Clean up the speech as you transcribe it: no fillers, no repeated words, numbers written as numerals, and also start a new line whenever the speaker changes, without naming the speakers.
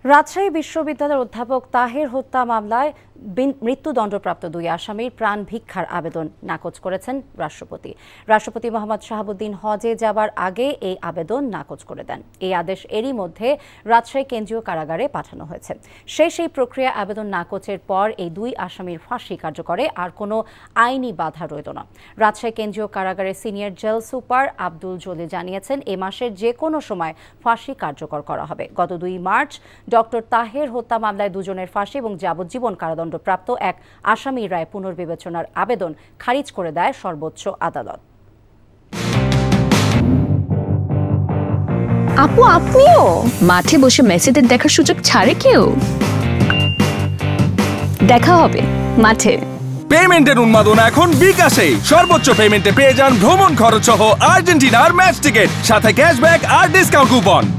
রাজশাহী বিশ্ববিদ্যালয়ের অধ্যাপক তাহের হত্যা মামলায় মৃত্যুদণ্ডপ্রাপ্ত দুই আসামির প্রাণ ভিক্ষার আবেদন নাকচ করেছেন রাষ্ট্রপতি। রাষ্ট্রপতি মোহাম্মদ শাহাবুদ্দিন হজে যাবার আগে এই আবেদন নাকচ করে দেন। এই আদেশ এরই মধ্যে রাজশাহী কেন্দ্রীয় কারাগারে পাঠানো হয়েছে। সেই প্রক্রিয়া আবেদন নাকচের পর এই দুই আসামির ফাঁসি কার্যকরে আর কোনো আইনি বাধা রইল না। রাজশাহী কেন্দ্রীয় কারাগারের senior jail super Abdul Jalil জানিয়েছেন, এ মাসের যে কোনো সময় ফাঁসি কার্যকর করা হবে। গত 2 মার্চ ডক্টর তাহের হত্যা মামলায় দুজনের ফাঁসি এবং যাবজ্জীবন কারাদণ্ডপ্রাপ্ত এক আসামির রায় পুনর্বিবেচনার আবেদন খারিজ করে দেয় সর্বোচ্চ আদালত।
আপু, আপনিও মাঠে বসে মেসিদের দেখার সুযোগ ছাড়ে কেউ? দেখা হবে মাঠে।
পেমেন্টের উন্মাদনা এখন বিকাশে। সর্বোচ্চ পেমেন্টে পেয়ে যান ভ্রমণ খরচ সহ আর্জেন্টিনার ম্যাচ টিকিট, সাথে ক্যাশব্যাক আর ডিসকাউন্ট কুপন।